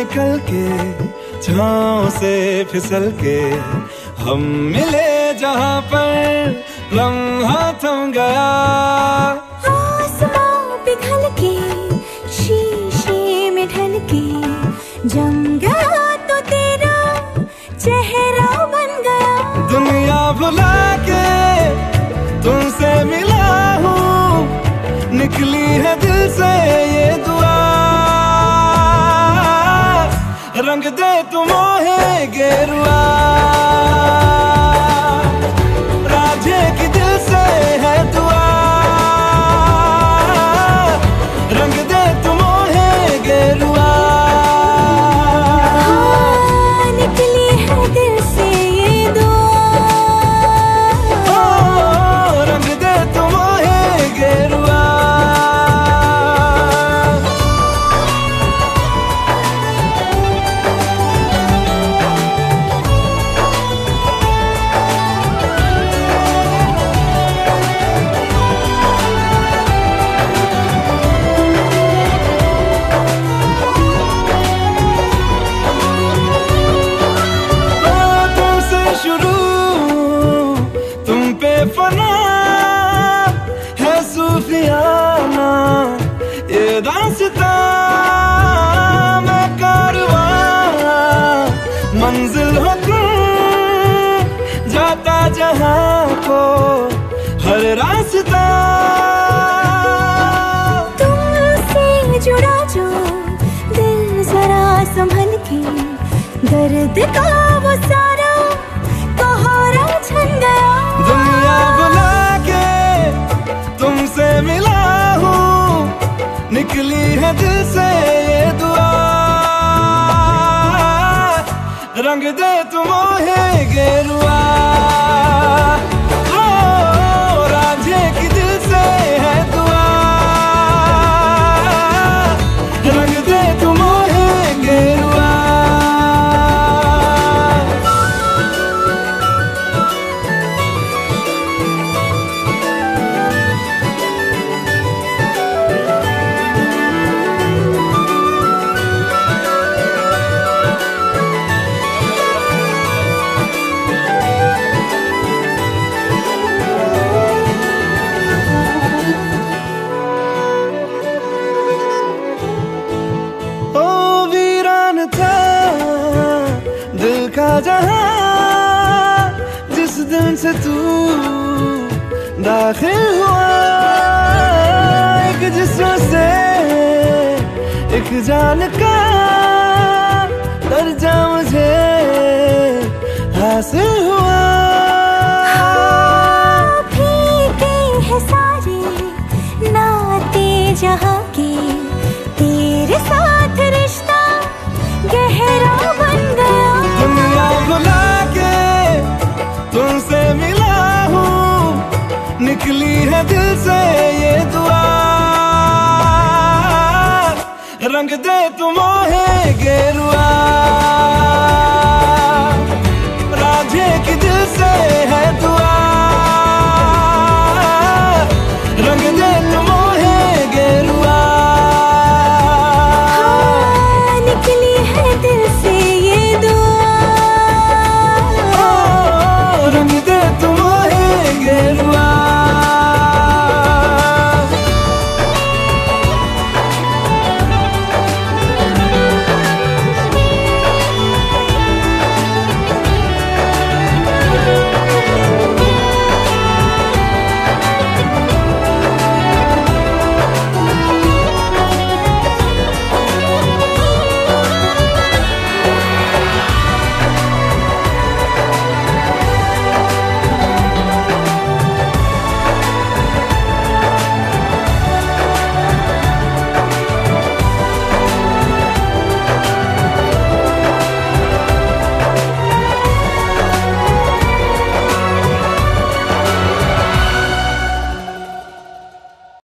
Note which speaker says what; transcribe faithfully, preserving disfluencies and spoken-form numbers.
Speaker 1: निकल के छाँव से फिसल के हम मिले जहाँ पर लम्हा थम गया।
Speaker 2: आसमां पिघल के शीशे में ढल के जम गया तो तेरा चेहरा बन गया।
Speaker 1: दुनिया भुला के तुमसे मिला हूँ, निकली है दिल से ये दुआ। रंग दे तुम मोहे गेरुआ, राधे की दिल से है दुआ। रंग दे तुम मोहे गेरुआ,
Speaker 2: हाँ, निकली है दिल से ये दुआ।
Speaker 1: ओ, रंग दे तुम मोहे गेरुआ। फना है सूफियाना ये दास्तां, मैं कारवां मंजिल हो तुम, जाता जहां को हर रास्ता।
Speaker 2: तुमसे जुड़ा जो दिल जरा संभल के, दर्द का वो सारा कोहरा छन गया।
Speaker 1: दुनिया बुला के तुमसे मिला हूँ, निकली है दिल से ये दुआ। रंग दे तुम मोहे गेरुआ, ओ, राधे की दिल से है दुआ। रंग दे तुम मोहे गेरुआ। का जहां जिस दिन से तू दाखिल हुआ, एक जिस्म से एक जान का दर्जा मुझे हासिल हुआ।
Speaker 2: हाँ, फीके हैं सारे नाते जहाँ के, तेरे साथ रिश्ता गहरा बन गया।
Speaker 1: दुनिया भुला के तुमसे मिला हूँ, निकली है दिल से ये दुआ। रंग दे तुम मोहे गेरुआ।